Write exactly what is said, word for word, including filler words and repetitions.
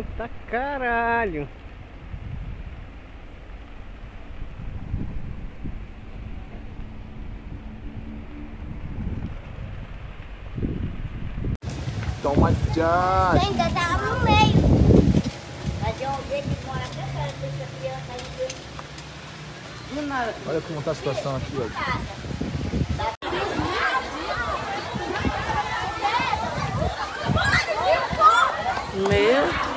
Eita caralho! Toma já! Ainda tá no meio. Mas eu ver que mora até perto dessa criança aí. Olha como está a situação aqui, ó. Meu